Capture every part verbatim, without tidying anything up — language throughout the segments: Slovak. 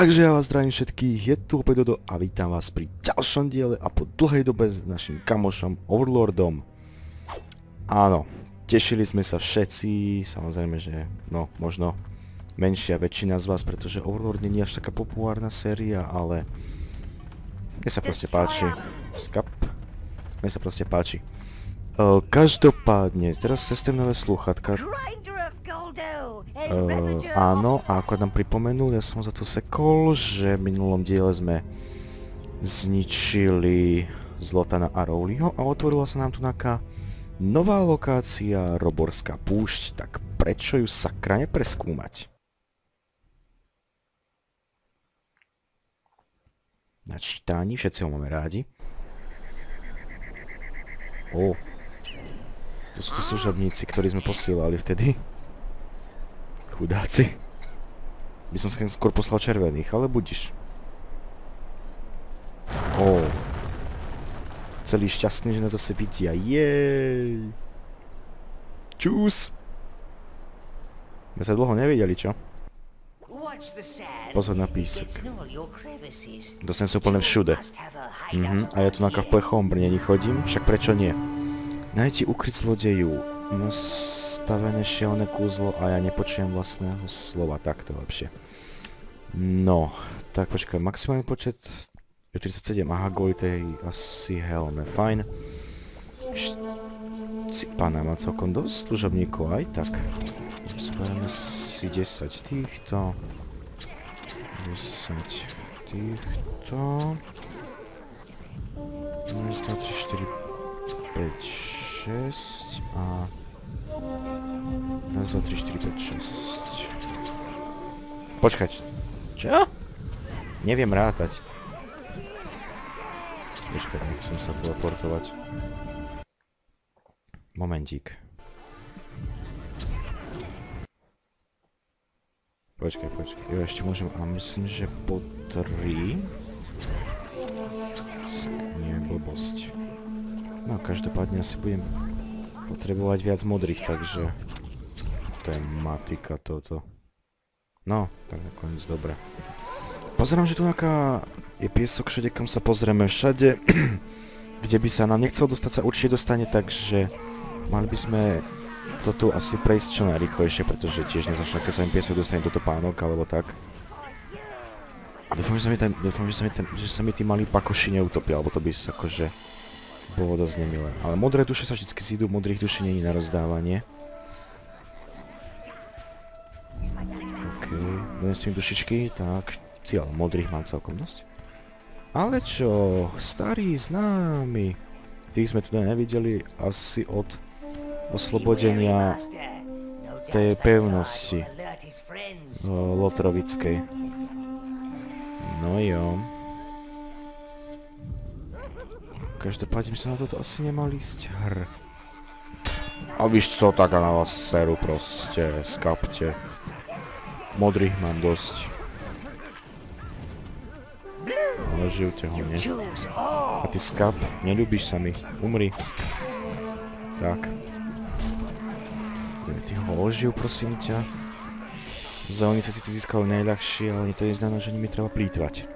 Takže ja vás zdravím všetkých, je tu opäť Dodo a vítam vás pri ďalšom diele a po dlhej dobe s našim kamošom Overlordom. Áno, tešili sme sa všetci, samozrejme, že no, možno menšia väčšina z vás, pretože Overlord nie je až taká populárna séria, ale mne sa proste páči. Skap. Mne sa proste páči. Uh, každopádne, teraz systémové slúchatka. Uh, áno, a ako nám pripomenul, ja som za to sekol, že v minulom diele sme zničili Zlotana a Rowleyho a otvorila sa nám tu nejaká nová lokácia, Roborská púšť, tak prečo ju sakra nepreskúmať? Na čítaní, všetci ho máme rádi. Ó, to sú tí služobníci, ktorí sme posielali vtedy. Chudáci. By som sa skôr poslal červených, ale budiš. Ó. Celý šťastný, že nás zase vidia. Jej. Čus. My sa dlho nevideli, čo? Pozor na písek. Dostanem sa úplne všude. Mhm. A ja tu na v plechovom brnení chodím, však prečo nie? Najti ukryť zlodeju. Nastavené šialené kúzlo a ja nepočujem vlastného slova. Tak to lepšie. No, tak počkaj, maximálny počet je tridsaťsedem. Aha, kvôli tej asi helme. Fajn. Pána má celkom dosť služobníkov aj tak. Zoberieme si desať týchto. desať týchto. jeden, dva, tri, štyri, päť, šesť a raz, dva, tri, štyri, päť, šesť. Počkať. Čo? Neviem rátať. Počkať, nechcem sa teleportovať. Momentík. Počkaj, počkaj. Jo, ešte môžem, a myslím, že po tri. Nie, blbosť. No, každopádne asi budem potrebovať viac modrých, takže tematika toto. No, tak nakoniec dobre. Pozerám, že tu nejaká je piesok všade, kam sa pozrieme všade, kde by sa nám nechcel dostať, sa určite dostane, takže mali by sme to tu asi prejsť čo najrýchlejšie, pretože tiež nezačne, keď sa mi piesok dostane do topánok, alebo tak. A dúfam, že sa mi, ten, dúfam, že sa mi, ten, že sa mi tí malí pakoši neutopia, alebo to by sa akože bolo dosť nemilé. Ale modré duše sa vždycky zídu, modrých duší nie je na rozdávanie. OK, donesiem dušičky, tak cieľ, modrých mám celkom dosť. Ale čo, starý známy, tých sme tu nevideli asi od oslobodenia tej pevnosti Lotrovickej. No jo. Každopádne by sa na toto asi nemali ísť hr. A víš co, tak na vás seru proste, skapte. Modrých mám dosť. Ale živte ho, nie? A ty skap, neľúbiš sa mi, umri. Tak. Ty ho oživ, prosím ťa. Zelení sa síce získali najľahšie, ale to je znamená, že nimi treba plýtvať.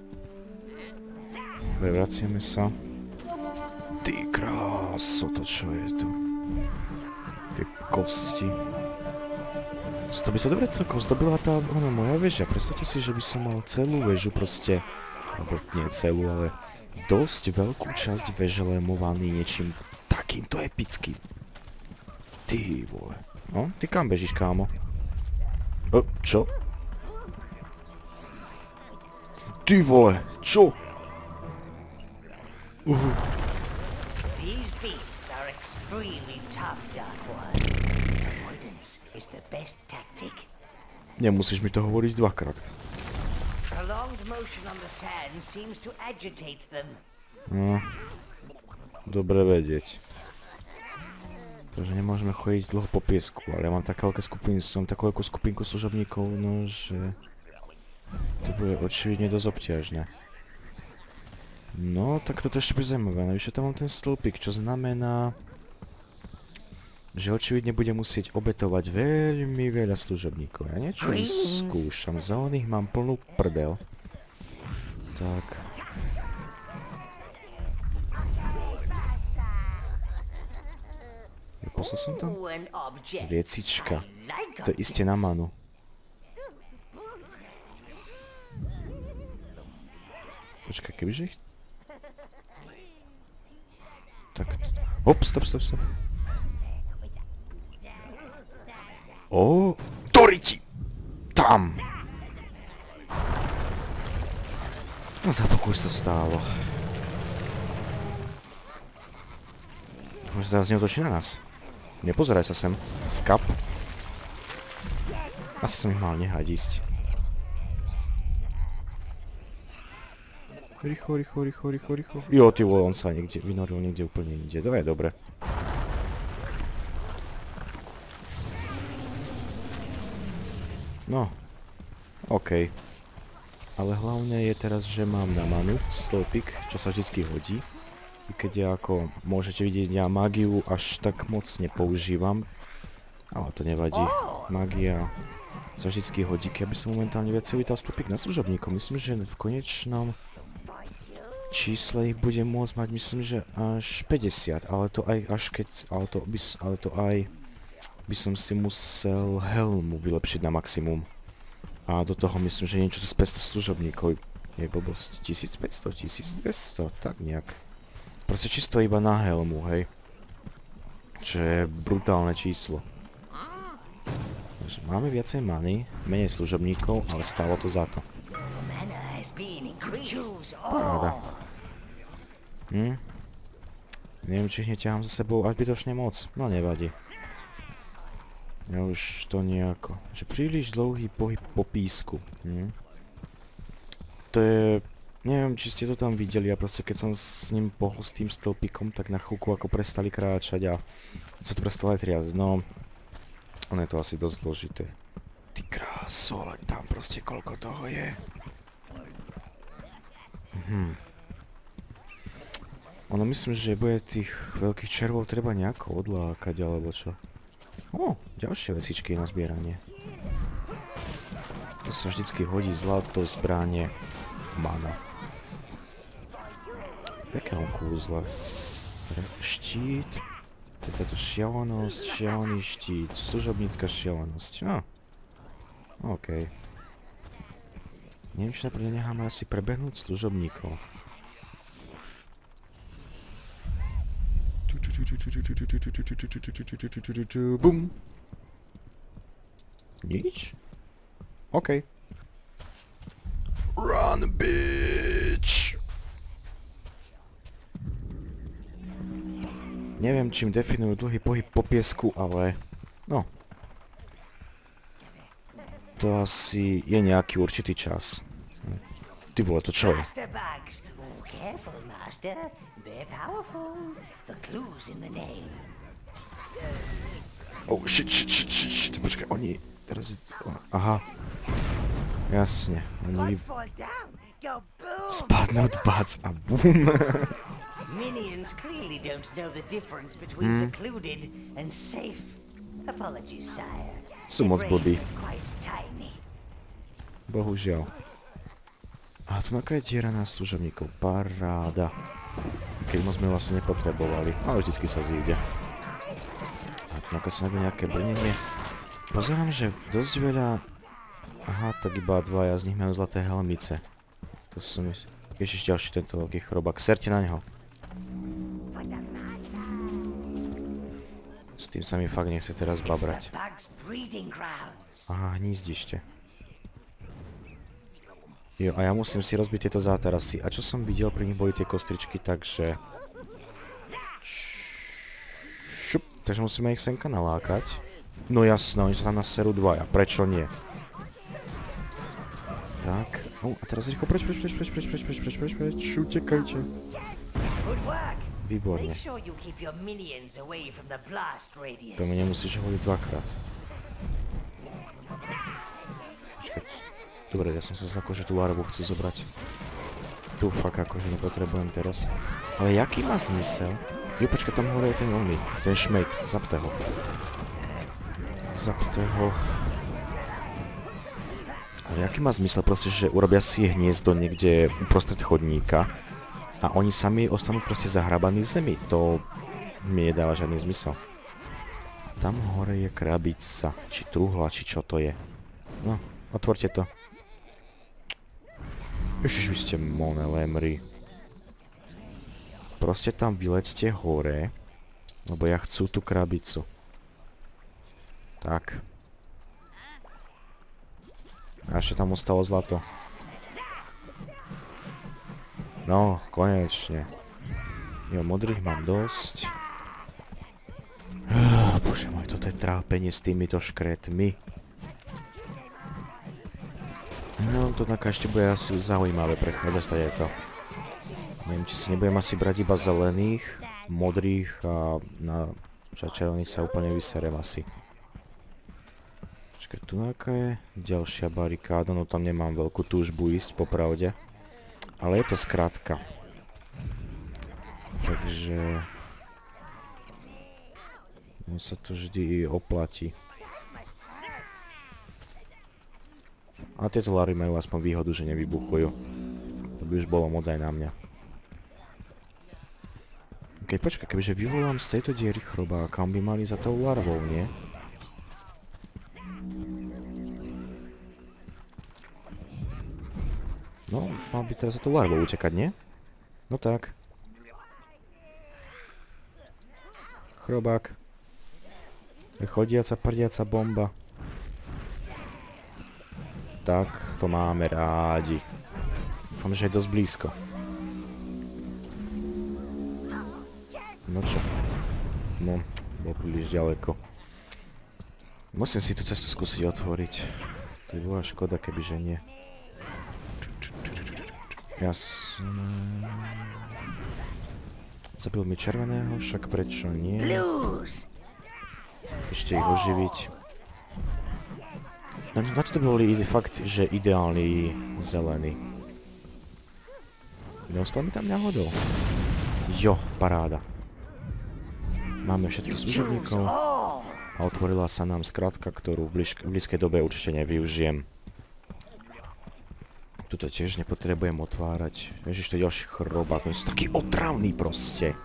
Dobre, vraciame sa. Ty kráso, to čo je tu? Tie kosti. To by sa dobre celkom zdobila tá ona, moja väža. Predstavte si, že by som mal celú väžu proste, alebo nie celú, ale dosť veľkú časť veže lémovaný niečím takýmto epickým. Ty vole. No, ty kam bežíš, kámo? O, čo? Ty vole, čo? Uhu. Nemusíš mi to hovoriť dvakrát. No, dobre vedieť. Takže nemôžeme chodiť dlho po piesku, ale ja mám také veľké skupiny, som takú veľkú skupinku služobníkov, no že to bude očividne dosť obťažné. No, tak toto ešte bude zaujímavé. Navyše tam mám ten stĺpik, čo znamená, že očividne budem musieť obetovať veľmi veľa služobníkov. Ja niečo skúšam, za oných mám plnú prdel. Tak. Poslal som tam? Viecička. To je iste na manu. Počkaj, kebyže ich... Tak... Hop, stop, stop, stop. Ó, Toriti! Tam! No za pokus to stálo. Možno teraz neotočí na nás. Nepozeraj sa sem. Skap. Asi som ich mal nehať ísť. Rýchlo, rýchlo, rýchlo, rýchlo, rýchlo. Jo, ty vole, on sa niekde vynoril, niekde úplne inde. To je dobre. No. OK. Ale hlavne je teraz, že mám na manu stĺpik, čo sa vždycky hodí. I keď ja, ako môžete vidieť, ja mágiu až tak moc nepoužívam. Ale to nevadí. Mágia sa vždycky hodí, keby som momentálne viac vytal stĺpik na služobníkov. Myslím, že v konečnom čísle ich budem môcť mať, myslím, že až päťdesiat, ale to aj až keď, ale to, by, ale to aj by som si musel helmu vylepšiť na maximum. A do toho myslím, že niečo z päťsto služobníkov je blbosť. tisícpäťsto, tisícdvesto, tak nejak. Proste čisto iba na helmu, hej. Čo je brutálne číslo. Takže máme viacej many, menej služobníkov, ale stálo to za to. Paráda. Hm? Neviem, či ich neťahám za sebou až bytočne moc. No nevadí. Ja už to nejako... Že príliš dlouhý pohyb po písku. Hm? To je... Neviem, či ste to tam videli a proste keď som s ním pohol s tým stĺpikom, tak na chvíľku ako prestali kráčať a sa to prestalo aj triasť. No... Ono je to asi dosť zložité. Ty kráso, ale tam proste koľko toho je. Hm. Ono myslím, že bude tých veľkých červov treba nejako odlákať, alebo čo. Ó, ďalšie vecičky na zbieranie. To sa vždycky hodí zlato, zbranie, mana. Jakého kúzla? Štít. To je táto šialenosť, šialený štít, služobnícka šialenosť. No. OK. Neviem, či napríklad nechám asi prebehnúť služobníkov. Bum. Nič? OK. Run, bitch! Neviem, čím definujú dlhý pohyb po piesku, ale... No. To asi je nejaký určitý čas. Ty vole, to čo je? Oh, shit, shit, shit, shit, shit. Počkaj, oni... Teraz je... Aha. Jasne. Oni... Spadnú od bác a bum. Minions clearly don't know the difference between secluded and safe. Apologies, sire. Sú moc blbí. Bohužiaľ. A tu naká je diera na služobníkov. Paráda. Keď moc sme vlastne nepotrebovali. Ale vždycky sa zíde. A tu naká sa nájde nejaké brnenie. Pozerám, že dosť veľa... Aha, tak iba dvaja z nich majú zlaté helmice. To som... Ježiš, ďalší tento veľký chrobák. Serte na neho. S tým sa mi fakt nechce teraz babrať. Aha, hnízdište. Jo, a ja musím si rozbiť tieto zátarasy. A čo som videl, pri nich boli tie kostričky, takže... Šup, takže musíme ich senka nalákať. No jasné, oni sa tam naserú dvaja. Prečo nie? Tak. Oh, a teraz rýchlo preč, preč, preč, preč, preč, preč, preč, preč, preč, preč, utekajte. Výborne. To mi nemusíš hovoriť dvakrát. Počkať. Dobre, ja som sa zlako, že tú larvu chcú zobrať. tu fakt akože nepotrebujem teraz. Ale jaký má zmysel? Jo, počkaj, tam hore je ten oný, ten šmejt, zapte ho. Zapte ho. Ale jaký má zmysel proste, že urobia si hniezdo niekde uprostred chodníka a oni sami ostanú proste zahrabaní v zemi. To mi nedáva žiadny zmysel. Tam hore je krabica, či truhla, či čo to je. No, otvorte to. Ježiš, vy ste monelemri. Proste tam vylecte hore, lebo ja chcú tú krabicu. Tak. A ešte tam ostalo zlato. No, konečne. Jo, modrých mám dosť. Ah, bože môj, toto je trápenie s týmito škretmi. No, to taká ešte bude asi zaujímavé prechádzať tady to. Neviem, či si nebudem asi brať iba zelených, modrých a na červených sa úplne vyserem asi. Počkaj, tu nejaká je ďalšia barikáda, no tam nemám veľkú túžbu ísť, popravde. Ale je to skrátka. Takže... no sa to vždy oplatí. A tieto lary majú aspoň výhodu, že nevybuchujú. To by už bolo moc aj na mňa. Keď počkaj, kebyže vyvolám z tejto diery chrobáka, on by mali za tou larvou, nie? No, mal by teraz za tou larvou utekať, nie? No tak. Chrobák. Je chodiaca, prdiaca bomba. Tak, to máme rádi. Dúfam, že je dosť blízko. No čo? No, bol príliš ďaleko. Musím si tú cestu skúsiť otvoriť. To by bola škoda, kebyže nie. Jasné. Zabil mi červeného, však prečo nie? Ešte ich oživiť. No, na to boli fakt, že ideálny zelený. Neostal mi tam náhodou. Jo, paráda. Máme všetkých služobníkov a otvorila sa nám skratka, ktorú v blízkej dobe určite nevyužijem. Tuto tiež nepotrebujem otvárať. Ježiš, to je ďalší chrobák, on je taký otravný proste.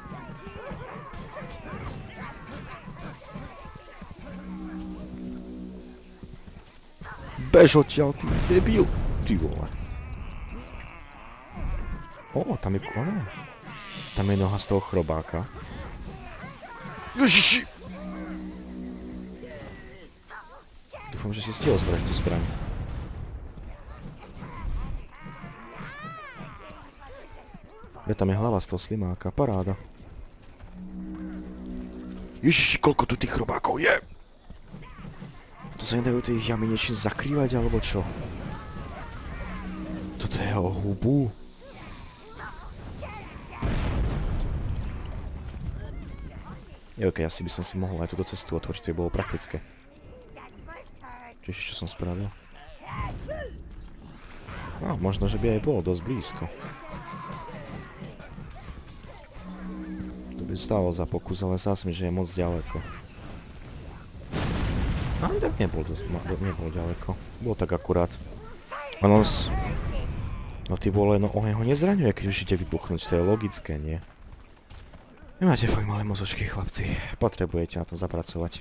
Bež odtiaľ, ty debil! Ty vole. O, tam je kone. Tam je noha z toho chrobáka. Ježiši! Dúfam, že si stihol zbrať tú zbraň. Ja, tam je hlava z toho slimáka, paráda. Ježiši, koľko tu tých chrobákov je! To sa nedajú tie jamy niečím zakrývať, alebo čo? Toto je o hubu. Je okej, asi by som si mohol aj túto cestu otvoriť, to by bolo praktické. Čiže čo som spravil? No, možno, že by aj bolo dosť blízko. To by stalo za pokus, ale zdá sa mi, že je moc ďaleko. No, tak nebol, nebol ďaleko. Bolo tak akurát. Ono... No ty vole, no oheň ho nezraňuje, keď už ide vybuchnúť, to je logické, nie? Nemáte fakt malé mozočky, chlapci. Potrebujete na to zapracovať.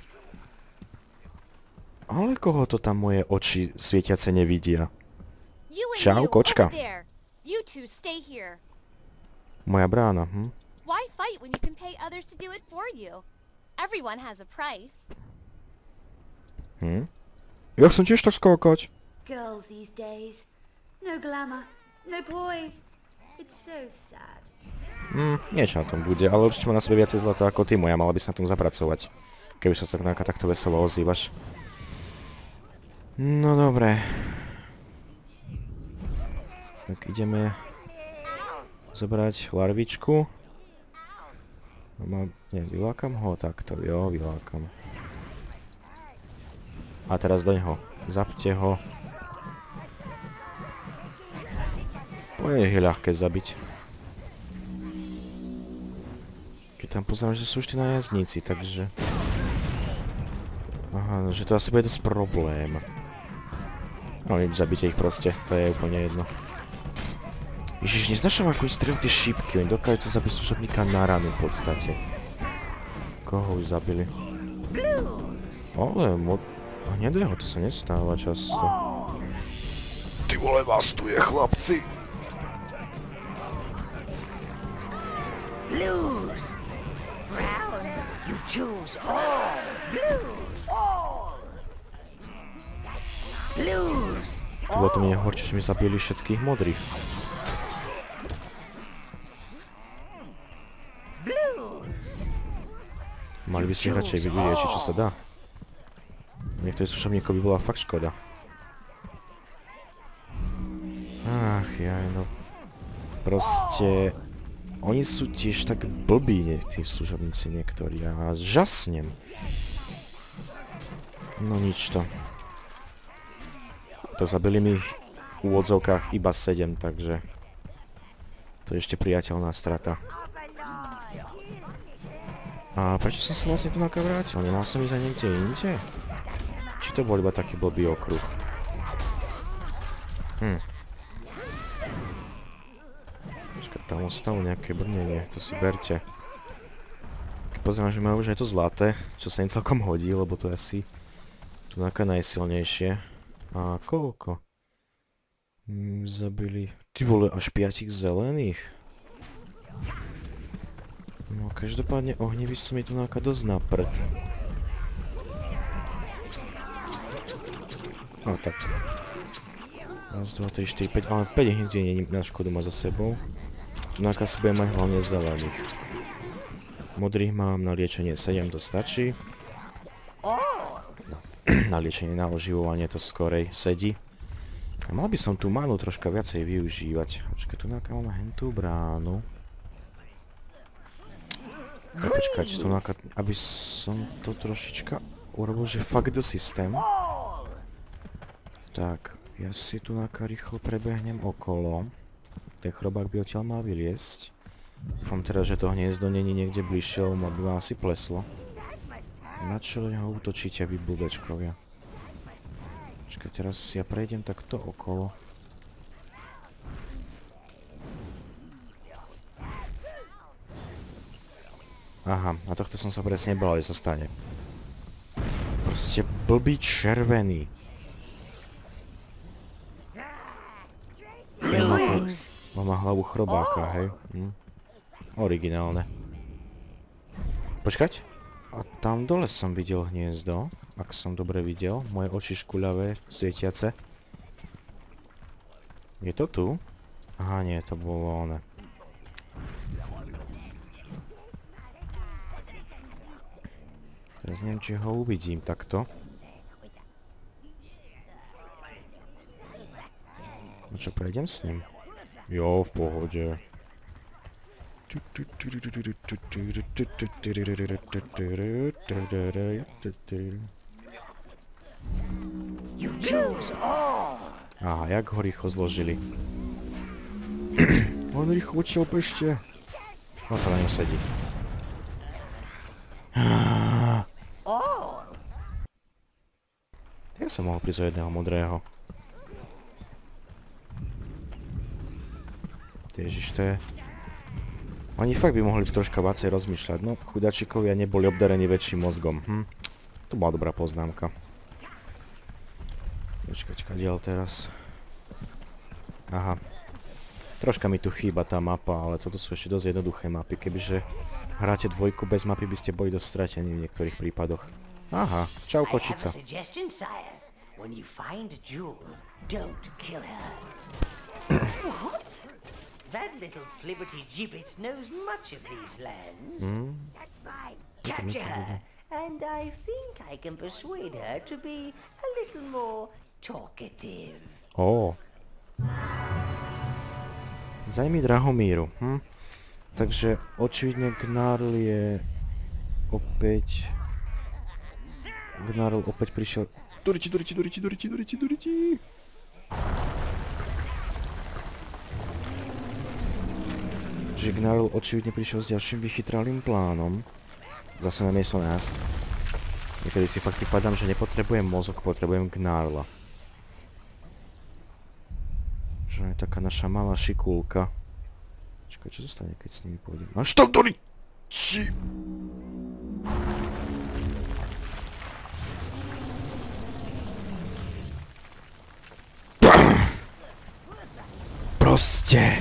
Ale koho to tam moje oči svietiace nevidia? Čau, kočka. Moja brána, hm? Why fight when you can pay others to do it for you? Everyone has a price. Hm? Ja chcem tiež tak skákať. Girls these days. No glamour, no poise. It's so sad. Hm, niečo na tom bude, ale určite má na sebe viacej zlata ako ty, moja, mala by sa na tom zapracovať. Keby sa tak nejaká takto veselo ozývaš. No dobre. Tak ideme zobrať larvičku. Nie, vylákam ho takto, jo, vylákam. A teraz doňho. Zapte ho. nech je ľahké zabiť. Keď tam pozerám, že sú ešte nájazdníci, takže... Aha, že to asi bude dosť problém. No nič, zabite ich proste, to je úplne jedno. Ježiš, neznašam ako ich strieľu tie šípky, oni dokážu to zabiť služobníka na ranu v podstate. Koho už zabili? Ale mod... Hnedého to sa nestáva často. Ty vole, vás tu je, chlapci! Blues! Brown, you choose all! Blues! All! Blues! Bolo to mne horšie, že mi zabili všetkých modrých. Blues! Mali by si radšej vyriešiť, čo sa dá. Niektorých služobníkov by bola fakt škoda. Ach, jaj, no... Proste... Oni sú tiež tak blbí, nie, tí služobníci niektorí, a žasnem. No nič to. To zabili mi v úvodzovkách iba sedem, takže... To je ešte priateľná strata. A prečo som sa vlastne tu nakavrátil? Nemal som ísť aj niekde inde? Či to bol iba taký blbý okruh? Hm. Počkaj, tam ostalo nejaké brnenie, to si berte. Keď pozriem, že majú už aj to zlaté, čo sa im celkom hodí, lebo to je asi tu nejaké najsilnejšie. A koľko? Hm, zabili... Ty vole, až piatich zelených. No, každopádne ohnivisto mi tu nejaká dosť na prd. No tak. Raz, dva, tri, štyri, päť, ale päť nikde nie je na škodu má za sebou. Tu nejaká si budem mať hlavne zelených. Modrých mám na liečenie sedem, to stačí. No, na liečenie, na oživovanie to skorej sedí. A mal by som tú mánu troška viacej využívať. Počkaj, tu nejaká mám hentú bránu. Počkať, tu nejaká, aby som to trošička urobil, že fakt do systém. Tak, ja si tu nejaká rýchlo prebehnem okolo. Ten chrobák by odtiaľ mal vyliesť. Dúfam teda, že to hniezdo není niekde bližšie, lebo by ma asi pleslo. Na čo do neho útočíte, vy blbečkovia? Počkaj, teraz ja prejdem takto okolo. Aha, a tohto som sa presne bál, že sa stane. Proste blbý červený. On má hlavu chrobáka, hej. Hm. Originálne. Počkať. A tam dole som videl hniezdo, ak som dobre videl. Moje oči škuľavé, svietiace. Je to tu? Aha, nie, to bolo one. Teraz neviem, či ho uvidím takto. No čo, prejdem s ním? Jo, v pohode. Aha, jak ho rýchlo zložili. On rýchlo odtiaľ bežte. No to na ňom sedí. Jak som mohol prísť o jedného modrého? Ježiš, to je... Oni fakt by mohli troška viacej rozmýšľať, no chudačikovia neboli obdarení väčším mozgom, hm. To bola dobrá poznámka. Počkať, kadiaľ teraz? Aha. Troška mi tu chýba tá mapa, ale toto sú ešte dosť jednoduché mapy, kebyže hráte dvojku bez mapy, by ste boli dosť stratení v niektorých prípadoch. Aha, čau kočica. When you find a jewel, don't kill her. What? That little flibberty gibbet knows much of these lands. Mm. That's fine. Capture her, and I think I can persuade her to be a little more talkative. Oh. Zajmi Drahomíru. Hm? Takže očividne Gnarl je opäť... Gnarl opäť prišiel... Duriti, duriti, duriti, duriti, duriti, duriti. že Gnarl očividne prišiel s ďalším vychytralým plánom. Zase namiesto nás. Niekedy si fakt vypadám, že nepotrebujem mozog, potrebujem Gnarla. Že je taká naša malá šikulka. Čakaj, čo zostane, keď s nimi pôjdem? Až tam do riči! Proste!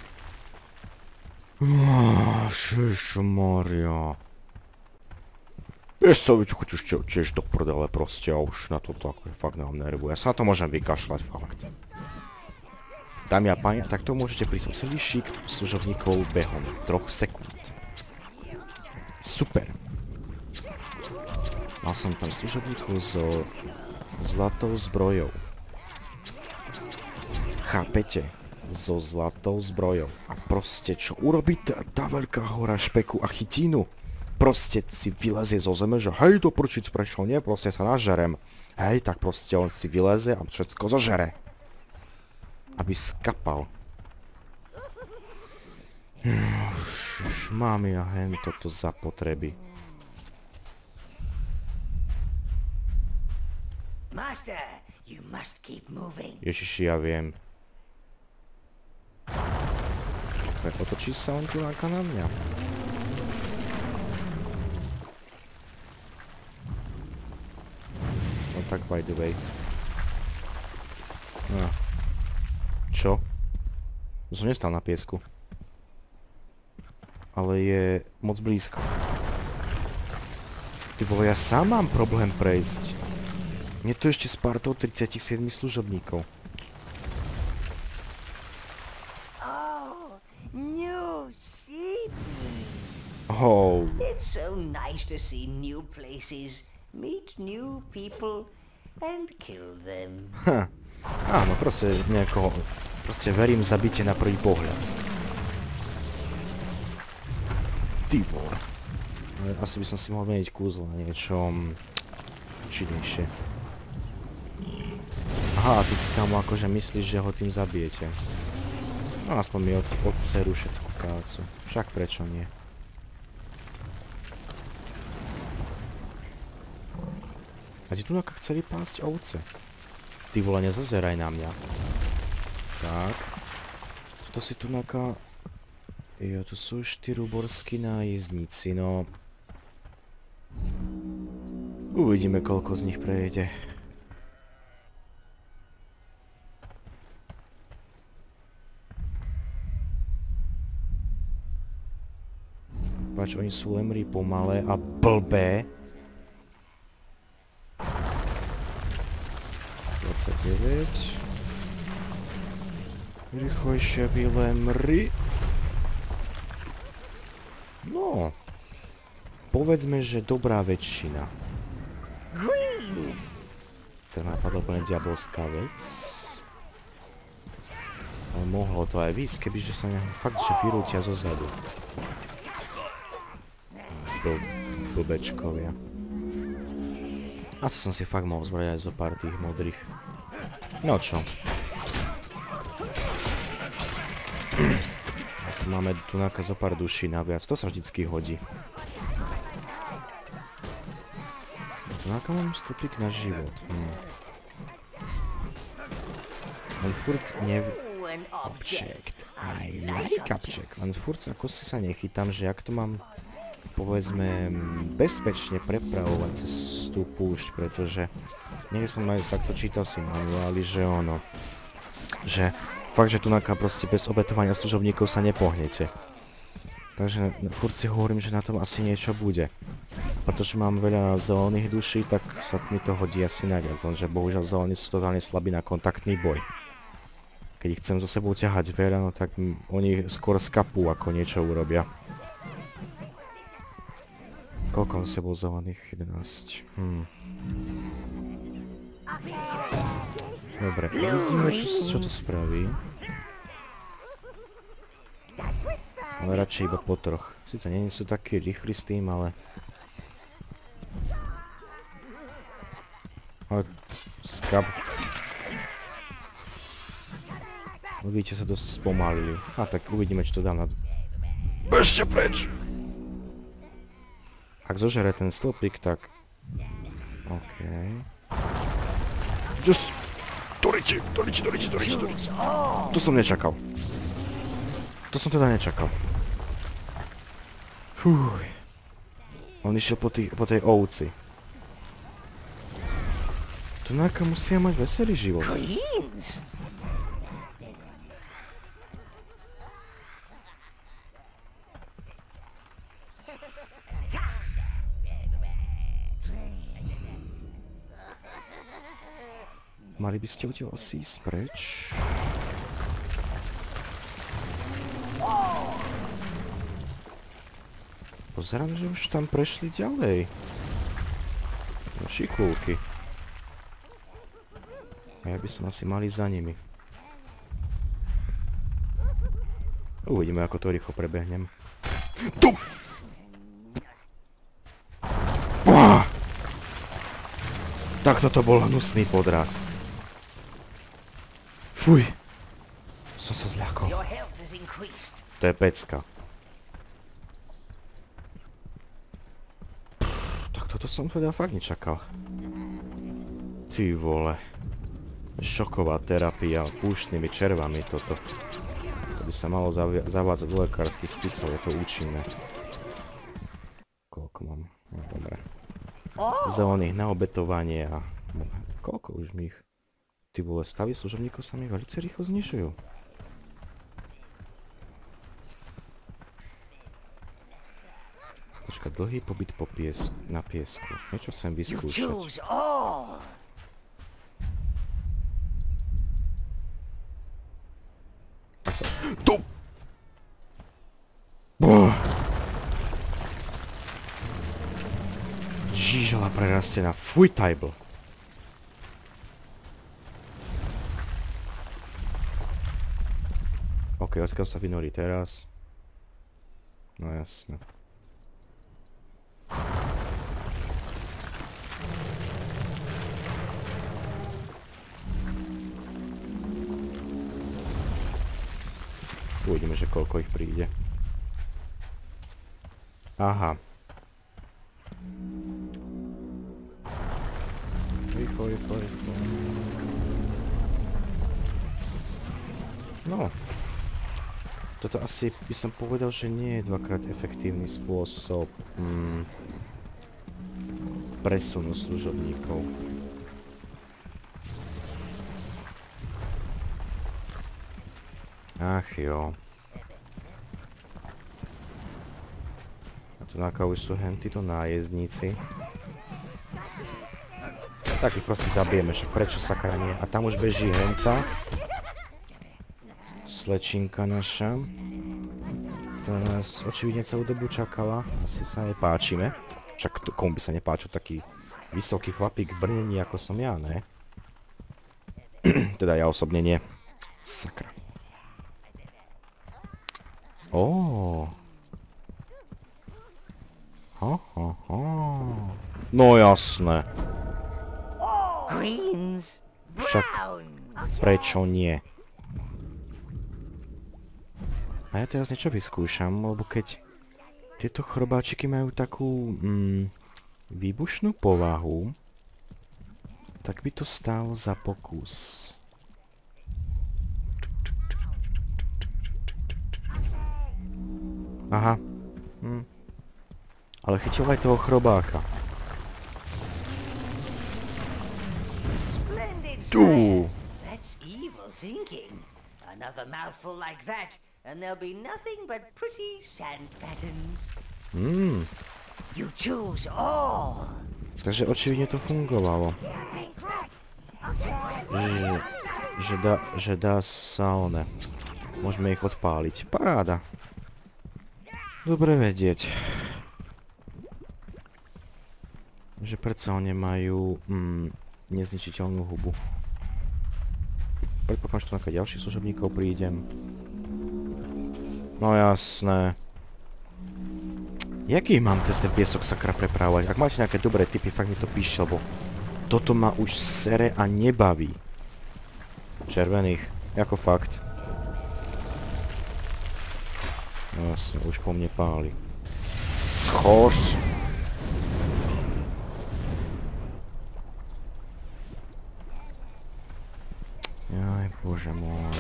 Ježišmaria. Vieš sa, veď chuť už tiež do prdele proste a už na toto ako fakt nám nervuje. Ja sa na to môžem vykašľať, fakt. Dámy a páni, takto môžete prísť o celý šík služobníkov behom troch sekúnd. Super. Mal som tam služobníkov so zlatou zbrojou. Chápete? So zlatou zbrojou. A proste, čo urobí tá, tá veľká hora špeku a chytínu? Proste si vylezie zo zeme, že hej, to prčic prečo nie, proste sa nažerem. Hej, tak proste on si vyleze a všetko zožere. Aby skapal. Už mám ja hen toto zapotreby. Master, you must keep moving. Ježiši, ja viem. Otočí sa on tu na mňa. No tak by the way. No. Čo? Som nestal na piesku. Ale je moc blízko. Ty vole, ja sám mám problém prejsť. Mne to ešte s partou tridsaťsedem služobníkov. Oh. It's so nice to see new places, meet new people, and kill them. Ha. Áno, proste nejako... Proste verím zabite na prvý pohľad. Ty vole. Asi by som si mohol meniť kúzlo na niečo... účinnejšie. Aha, ty si tam akože myslíš, že ho tým zabijete. No aspoň mi od, odserú všetku prácu. Však prečo nie? A ti tu naka chceli pásť ovce. Ty vole, nezazeraj na mňa. Tak. Toto si tu naka... Jo, tu sú štyruborskí nájezdníci, no... Uvidíme, koľko z nich prejde. Pač, oni sú lemri pomalé a blbé. dvadsaťdeväť. Rýchlejšie vylemri. No. Povedzme, že dobrá väčšina. Tak napadla úplne diabolská vec. Ale mohlo to aj výsť, kebyže sa ne... fakt, že vyrútia zo zadu. Blbečkovia. Asi som si fakt mohol zbrať aj zo pár tých modrých. No čo? Máme tu nejaká zo pár duší naviac, to sa vždycky hodí. Tu nejaká mám stopík na život. Hm. Len furt nev... Object. I like object. Len furt ako si sa nechytám, že jak to mám... povedzme, bezpečne prepravovať cez tú púšť, pretože niekde som aj takto čítal si manuály, že ono, že fakt, že tu naká proste bez obetovania služobníkov sa nepohnete. Takže furt si hovorím, že na tom asi niečo bude. Pretože mám veľa zelených duší, tak sa mi to hodí asi najviac, lenže bohužiaľ zelení sú totálne slabí na kontaktný boj. Keď ich chcem so sebou ťahať veľa, no tak oni skôr skapú, ako niečo urobia. Koľko mám s sebou zelených? jedenásť. Hm. Dobre, uvidíme, čo, čo to spraví. Ale radšej iba po troch. Sice nie sú takí rýchli s tým, ale... Ale... Skab. Vidíte, sa dosť spomalili. A tak uvidíme, čo to dám na... Bežte preč! Ak zožere ten stĺpik, tak... Okej... Just... Doriči, doriči, doriči, doriči, doriči. To som nečakal. To som teda nečakal. Fúj. On išiel po, tý, po tej ovci. Tunáka musia mať veselý život. Greens? Mali by ste udiel asi ísť preč. Pozerám, že už tam prešli ďalej. Šikulky. A ja by som asi mali za nimi. Uvidíme, ako to rýchlo prebehnem. Tu! Uá! Tak toto bol hnusný podraz. Fuj. Som sa zľakol. Your health has increased. To je pecka. Tak toto som teda fakt nečakal. Ty vole. Šoková terapia púštnymi červami toto. To by sa malo zavádzať do lekárskych spisov, je to účinné. Koľko mám? No, dobre. Zóny na obetovanie a... Koľko už mi ich? Ty vole, stavy služobníkov sa mi veľmi rýchlo znižujú. Počka, dlhý pobyt po piesku, na piesku. Niečo chcem vyskúšať. Ak sa... Tu! Boh! Žížala prerastená. Fuj, tajbl. OK, odkiaľ sa vynorí teraz? No jasne. Uvidíme, že koľko ich príde. Aha. Rýchlo, rýchlo, rýchlo. No. Toto asi by som povedal, že nie je dvakrát efektívny spôsob mm, presunu služobníkov. Ach jo. A tu náka už sú hentíto nájezdníci. Tak ich proste zabijeme, však prečo sakra nie. A tam už beží henta. Slečinka naša. To nás očividne celú dobu čakala. Asi sa jej páčime. Však to, komu by sa nepáčil taký vysoký chlapík v brnení ako som ja, ne? Teda ja osobne nie. Sakra. Ó. Ha, ha, ha. No jasné. Však prečo nie? A ja teraz niečo vyskúšam, lebo keď tieto chrobáčiky majú takú mm, výbušnú povahu, tak by to stálo za pokus. Aha. Hm. Ale chytil aj toho chrobáka. Tu. That's evil thinking. Another mouthful like that, and there'll be nothing but pretty sand patterns. Hmm. You choose all. Takže očividne to fungovalo. Že, že, dá, že dá sa one. Môžeme ich odpáliť. Paráda. Dobre vedieť. Že predsa oni majú mm, nezničiteľnú hubu. Predpokladám, že tu nejaká ďalších služobníkov prídem. No jasné. Jaký mám cez ten piesok sakra prepravovať? Ak máte nejaké dobré tipy, fakt mi to píšte, lebo toto ma už sere a nebaví. Červených, ako fakt. Jasne, už po mne páli. Schoř! Jaj, bože môj.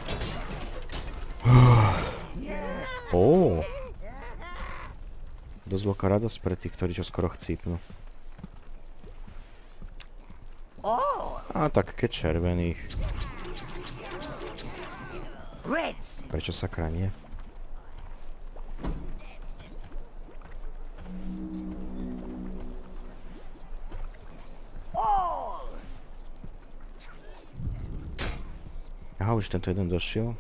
Ó. Dosť veľká radosť pre tých, ktorí čo skoro chcípnú. A tak keď červených. Prečo sakra nie? Aha, už tento jeden došiel.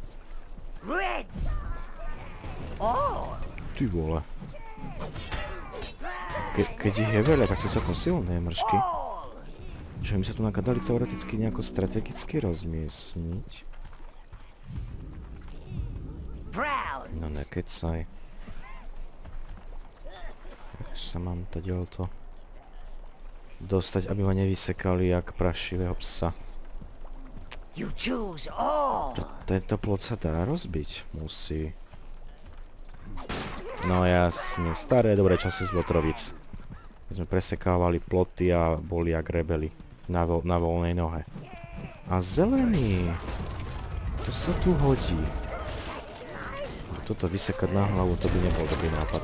Ty vole. Ke, keď ich je veľa, tak sú celkom silné mršky. Čo my sa tu nakadali teoreticky nejako strategicky rozmiestniť. No nekecaj. Tak sa mám taďalto dostať, aby ma nevysekali jak prašivého psa. Tento plot sa dá rozbiť, musí. No jasne, staré dobré časy z Lotrovic. Sme presekávali ploty a boli jak rebeli na, vo na voľnej nohe. A zelený! To sa tu hodí. Toto vysekať na hlavu, to by nebol dobrý nápad.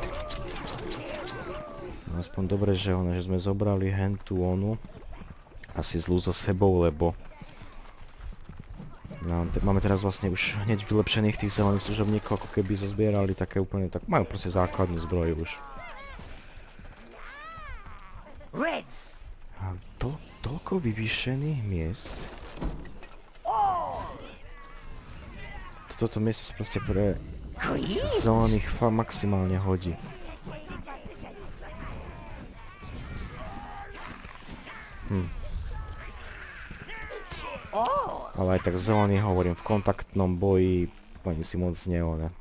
No, aspoň dobre, že, ono, že sme zobrali hentu onu. Asi zlú za sebou, lebo no, te máme teraz vlastne už hneď vylepšených tých zelených služobníkov, ako keby zozbierali také úplne tak, majú proste základnú zbroju už. A to, toľko vyvýšených miest. Toto miesto sa proste pre zelených fa maximálne hodí. Hm. Ale aj tak zelený, hovorím, v kontaktnom boji oni si moc neone.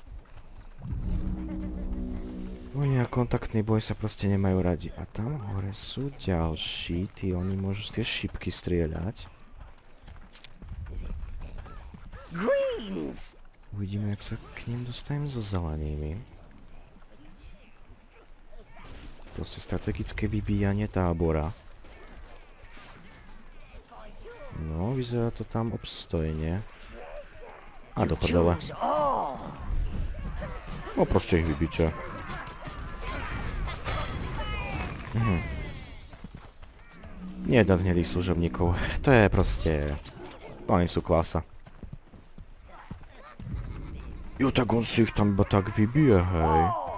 Oni a kontaktný boj sa proste nemajú radi. A tam hore sú ďalší, tí oni môžu z tie šípky strieľať. Uvidíme, jak sa k ním dostanem so zelenými. Proste strategické vybíjanie tábora. No, vyzerá to tam obstojne. A do prdele. No proste ich vybíte. Mhm. Nie dať hnedých služobníkov. To je proste... Oni sú klasa. Jo, tak on si ich tam iba tak vybije, hej.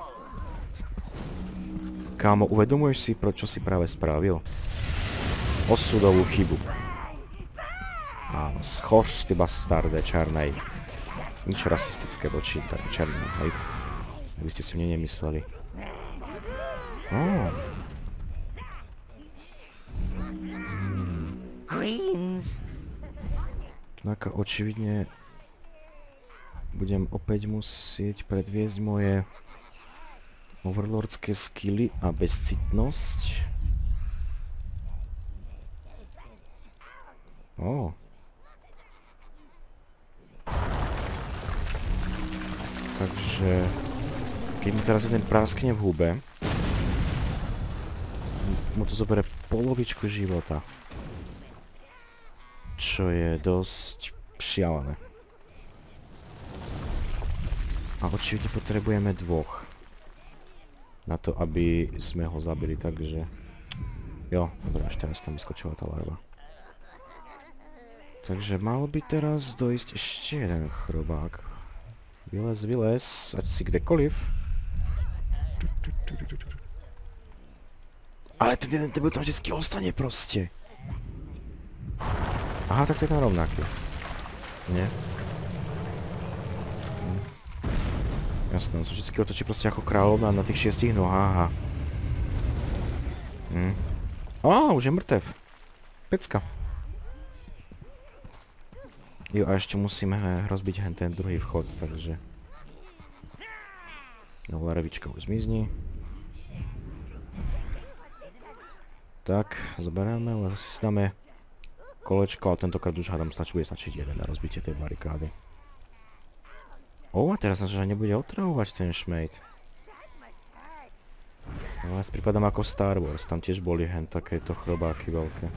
Kámo, uvedomuješ si, prečo si práve spravil? Osudovú chybu. Áno, schoř, ty bastarde, černej. Nič rasistické voči černým, hej. Aby ste si mne nemysleli. Oh. Hmm. Tunáka očividne budem opäť musieť predviesť moje overlordské skilly a bezcitnosť. Oh. Takže keď mi teraz jeden práskne v hube, mu to zoberie polovičku života. Čo je dosť šialené. A očividne potrebujeme dvoch. Na to, aby sme ho zabili, takže... Jo, dobre, až teraz tam vyskočila tá larva. Takže mal by teraz dojsť ešte jeden chrobák. Vylez, vylez, ať si kdekoliv. Ale ten jeden debil tam vždycky ostane proste. Aha, tak to je tam rovnaký. Nie? Hm. Jasné, on sa vždycky otočí proste ako kráľovná na tých šiestich nohách. Aha. Hm. Á, už je mŕtev. Pecka. Jo, a ešte musíme rozbiť hen ten druhý vchod, takže... No, larevička už zmizni. Tak, zoberieme, ale zase si dáme kolečko, ale tentokrát už hádam stačí, bude stačiť jeden na rozbitie tej barikády. O, a teraz sa nebude otravovať ten šmejt. No, ja si pripadám ako Star Wars, tam tiež boli hen takéto chrobáky veľké.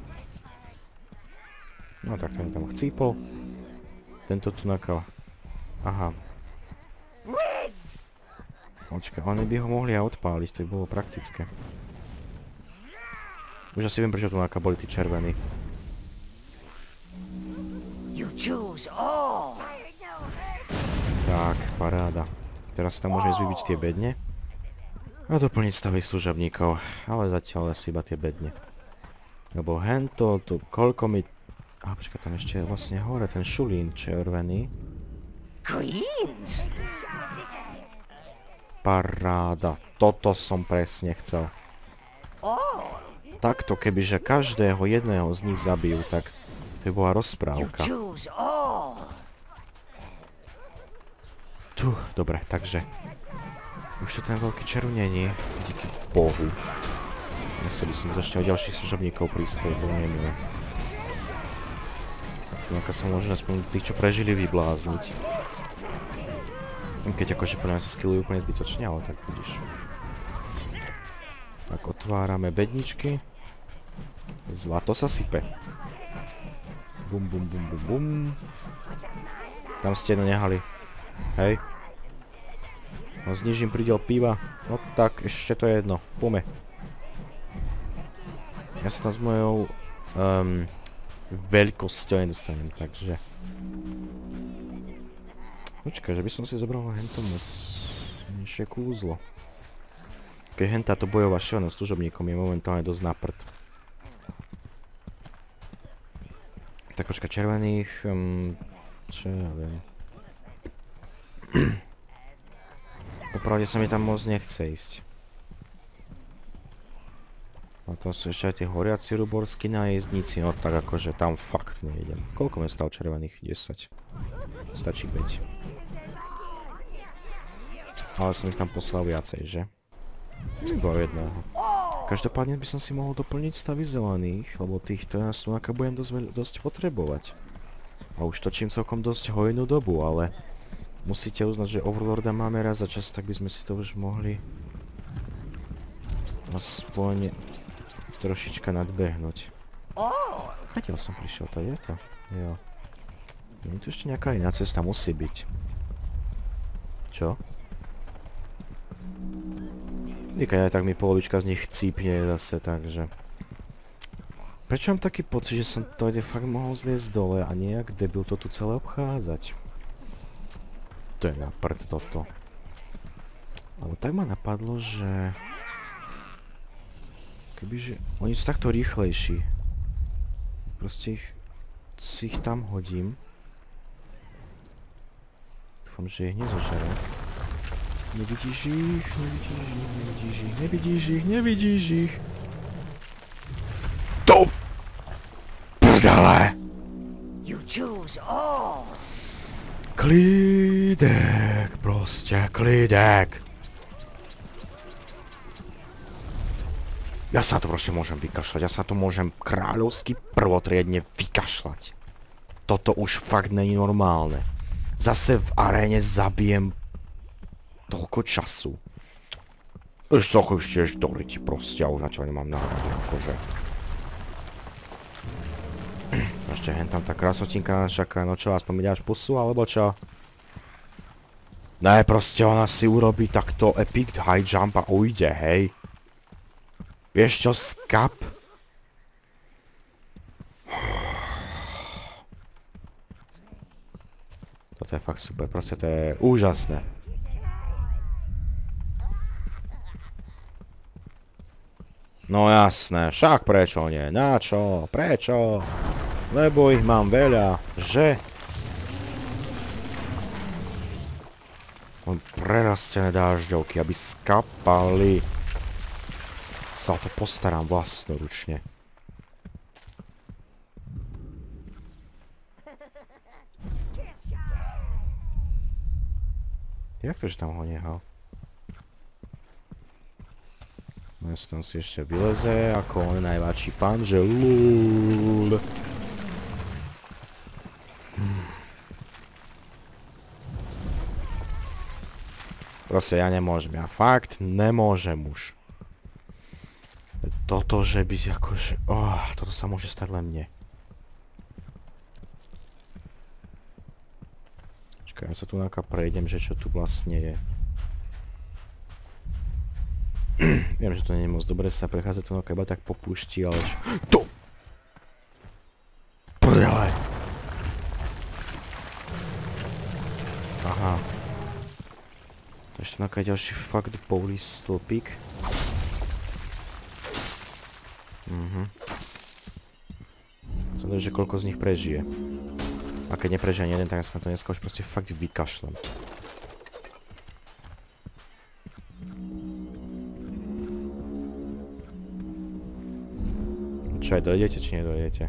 No tak ten tam chcípol. Tento tu nakal. Aha. Počkaj, oni by ho mohli aj odpáliť, to by bolo praktické. Už asi viem, prečo tu naká boli tí červení. Tak, paráda. Teraz tam môžeme zvybiť tie bedne. A doplniť stavy služobníkov. Ale zatiaľ asi iba tie bedne. Lebo hento, tu koľko mi... A počkaj, tam ešte je vlastne hore ten šulín červený. Paráda. Toto som presne chcel. Takto, kebyže každého jedného z nich zabijú, tak to by bola rozprávka. Tu, dobre, takže... Už to ten veľký červ není, díky bohu. Nechcel by som ešte o ďalších služobníkov prísť, to je bolo nemilé. Nejaká sa môže aspoň tých, čo prežili, vyblázniť. Keď akože podľa mňa sa skillujú úplne zbytočne, ale tak vidíš. Tak otvárame bedničky. Zlato sa sype. Bum, bum, bum, bum, bum. Tam ste jedno nehali. Hej. No znižím prídel piva. No tak, ešte to je jedno. Pome. Ja sa tam s mojou um, veľkosťou nedostanem, takže... Počkaj, že by som si zobral hento moc nižšie kúzlo. Keď hentá to bojová šelna služobníkom je momentálne dosť na prd. Tak počkaj, červených... Um, čo ja viem... Popravde sa mi tam moc nechce ísť. A tam sú ešte aj tie horiaci ruborskí nájezdníci, no tak akože tam fakt nejdem. Koľko mi stal červených? desať. Stačí päť. Ale som ich tam poslal viacej, že? Iba jedného. Každopádne by som si mohol doplniť stavy zelených, lebo týchto ja sú aká budem dosť, dosť potrebovať. A už točím celkom dosť hojnú dobu, ale... Musíte uznať, že Overlorda máme raz za čas, tak by sme si to už mohli... aspoň... trošička nadbehnúť. Chatiaľ som prišiel, to je to? Jo. Nie tu ešte nejaká iná cesta musí byť. Čo? Nikaj aj tak mi polovička z nich chcípne zase, takže... Prečo mám taký pocit, že som to ide fakt mohol zliesť dole a nejak debil to tu celé obchádzať? To je na prd toto. Ale tak ma napadlo, že... Kebyže... Oni sú takto rýchlejší. Proste ich... si ich tam hodím. Dúfam, že ich nezožere. Nevidíš ich, nevidíš ich, nevidíš ich, nevidíš ich, nevidíš ich. To... Prdele! You choose all. Klídek, proste, klídek. Ja sa to proste môžem vykašľať, ja sa to môžem kráľovsky prvotriedne vykašľať. Toto už fakt není normálne. Zase v aréne zabijem toľko času. Už sa ešte do ryti proste, ja už na čo nemám náradu, akože. Ešte hen tam tá krasotinka nás čaká, no čo, aspoň mi dáš pusu, alebo čo? Ne, proste ona si urobí takto epic high jump a ujde, hej. Vieš čo, skap? Toto je fakt super, proste to je úžasné. No jasné, však prečo nie, na čo, prečo? Lebo ich mám veľa, že? Len prerastené dážďovky, aby skapali. Sa to postarám vlastnoručne. Jak to, že tam ho nehal? No tam si ešte vyleze, ako on najväčší pán, že lúl. Proste ja nemôžem, ja fakt nemôžem už. Toto, že by akože... Oh, toto sa môže stať len mne. Čakaj, ja sa tu nejaká prejdem, že čo tu vlastne je. Viem, že to nie je moc dobre sa prechádza tu nejaká iba tak po púšti, ale čo... To! Prdele! Aha. To ešte nejaká ďalší fucked police stĺpik. Mhm. Samozrejme, že koľko z nich prežije. A keď neprežije ani jeden, tak ja sa na to dneska už proste fakt vykašlem. Čo aj dojdete, či nedojdete?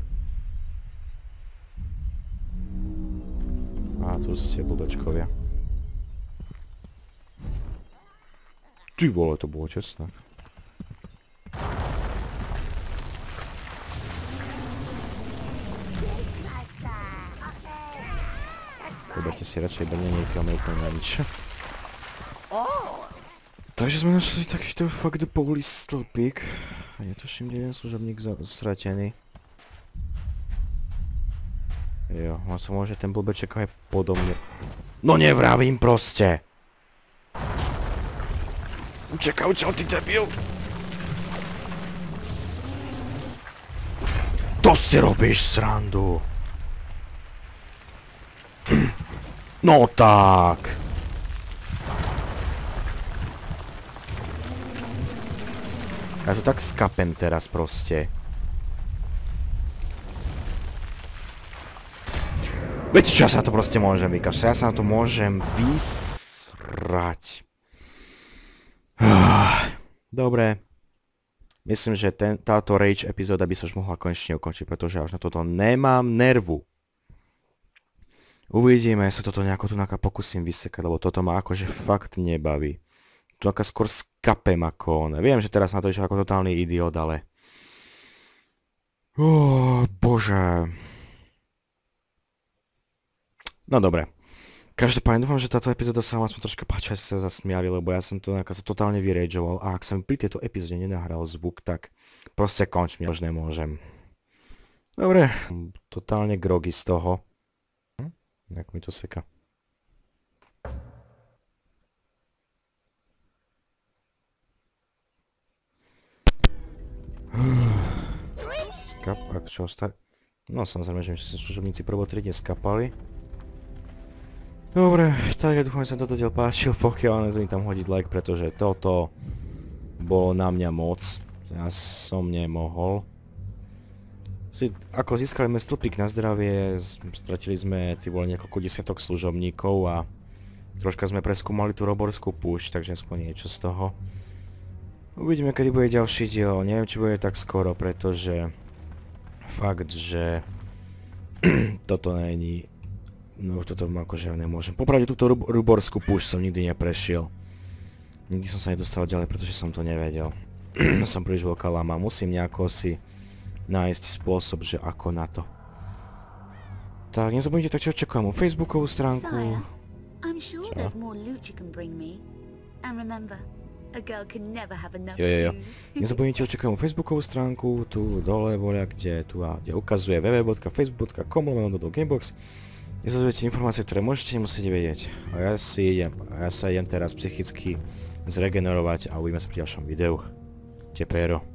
A tu ste blbečkovia. Ty vole, to bolo tesné. Vyberte si radšej brnenie, to máme úplne na nič. Takže sme našli takýto fuck the police stĺpik. A netuším, kde jeden služobník stratený. Jo, on sa môže ten blbeček aj podobne... No nevravím proste! Čakaj, čo ty debil? To si robíš srandu! No tak! Ja to tak skapem teraz proste. Viete čo, ja sa na to proste môžem vykašľať. Ja sa na to môžem vysrať. Dobre. Myslím, že ten, táto rage epizóda by sa už mohla konečne ukončiť, pretože ja už na toto nemám nervu. Uvidíme, sa toto nejako tu pokúsim vysekať, lebo toto ma akože fakt nebaví. Tu aká skôr skapem ako on. Viem, že teraz na to išiel ako totálny idiot, ale... Oh, bože. No dobre. Každopádne dúfam, že táto epizóda sa vám aspoň troška páči, sa zasmiali, lebo ja som to nejako sa totálne vyrageoval a ak sa mi pri tejto epizóde nenahral zvuk, tak proste končím, už nemôžem. Dobre, totálne grogy z toho. Hm? Jak mi to seka. Skap, ak čo ostane? No samozrejme, že sa služobníci prvotriedne skapali. Dobre, tak ja dúfam, že sa toto diel páčil, pokiaľ nezvím tam hodiť like, pretože toto bolo na mňa moc. Ja som nemohol. Si, ako získali sme stĺpik na zdravie, stratili sme ty vole niekoľko desiatok služobníkov a troška sme preskúmali tú roborskú púšť, takže aspoň niečo z toho. Uvidíme, kedy bude ďalší diel, neviem, či bude tak skoro, pretože fakt, že toto není, no toto akože ja nemôžem. Popravde túto ruborskú púšť som nikdy neprešiel. Nikdy som sa nedostal ďalej, pretože som to nevedel. Som príliš veľká lama, musím nejako si nájsť spôsob, že ako na to. Tak, nezabudnite tak, čo očakujem o Facebookovú stránku. Sire, I'm sure there's more loot you can bring me. And remember, a girl can never have enough Jo, jo, jo. shoes. Nezabudnite očakujem o Facebookovú stránku, tu dole, voľa, kde tu a kde ukazuje w w w bodka facebook bodka com lomeno gamebox. Nezabudujete informácie, ktoré môžete nemusieť vedieť. A ja si idem, a ja sa idem teraz psychicky zregenerovať a uvidíme sa pri ďalšom videu. Tepero.